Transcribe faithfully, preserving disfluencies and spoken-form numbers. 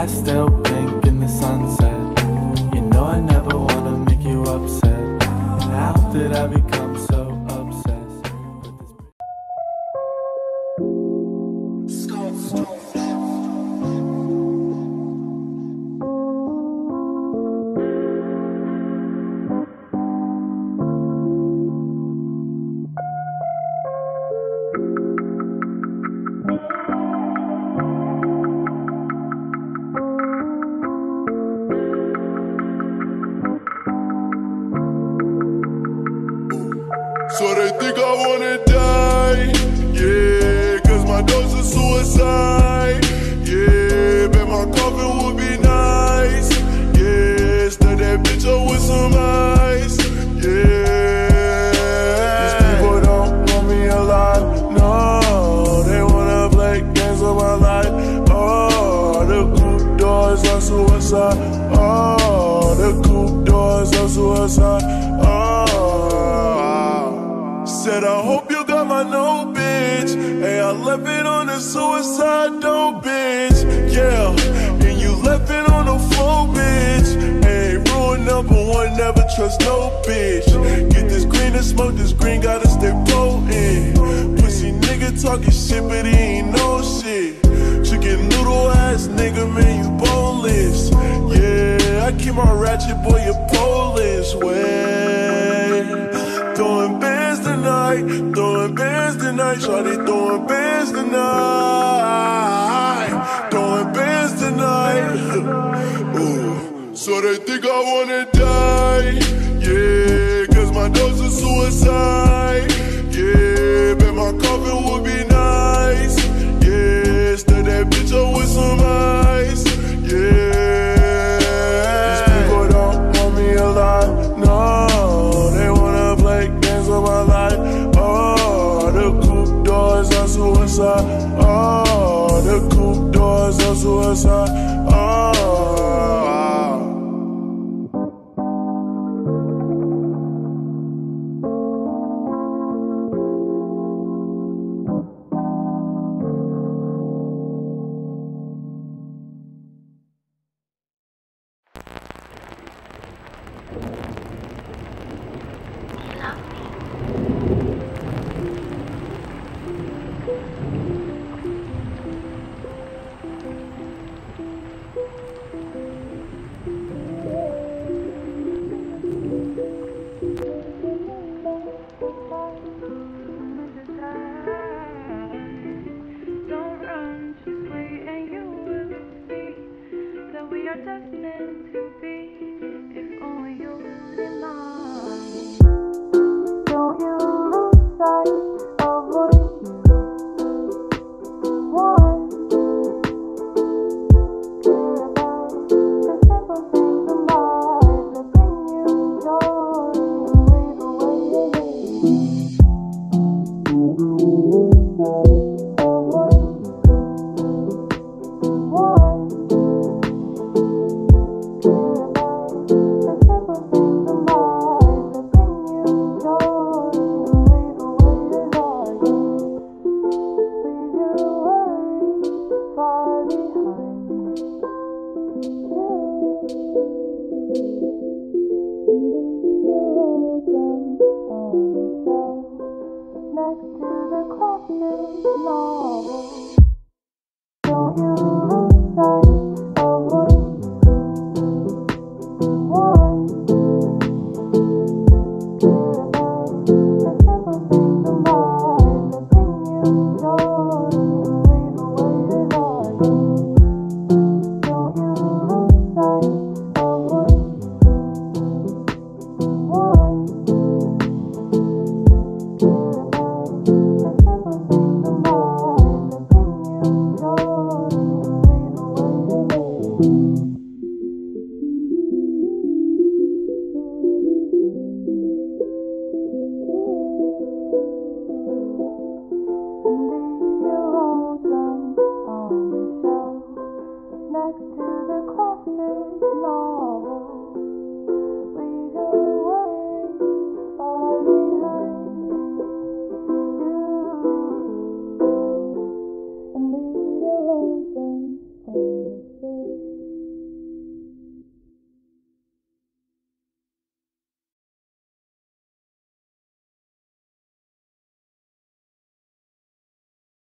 Pastel pink in the sunset. You know I never wanna make you upset. How did I become so obsessed with this? So they think I wanna die, yeah, cause my dose is suicide, yeah, bet my coffin would be nice, yeah, stir that bitch up with some ice, yeah. These people don't want me alive, no, they wanna play games with my life, oh, the coupe doors are suicide, oh, the coupe doors are suicide, oh. Said I hope you got my note, bitch. Hey, I left it on the suicide note, bitch. Yeah, and you left it on the floor, bitch. Hey, rule number one, never trust no bitch. Get this green and smoke this green, gotta stay potent. Pussy nigga talking shit, but he ain't no shit. Chicken noodle ass nigga, man, you boneless. Yeah, I keep my ratchet boy, you Polish way. Throwing bands tonight, throwing bands tonight, shawty throwing bands tonight, throwing bands tonight. Ooh. So they think I wanna die, yeah, cause my dose is suicide, yeah, bet my coffin would be nice, yeah, stir that bitch up with some ice, yeah. These people don't want me alive, no, they wanna play games with my life, oh, the coupe doors are suicide, oh, the coupe doors are suicide, oh.